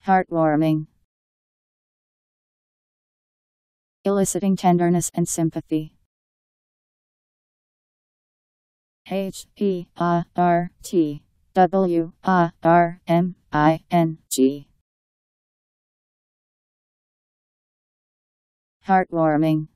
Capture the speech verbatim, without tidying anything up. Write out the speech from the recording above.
Heartwarming. Eliciting tenderness and sympathy. H E A R T W A R M I N G. Heartwarming.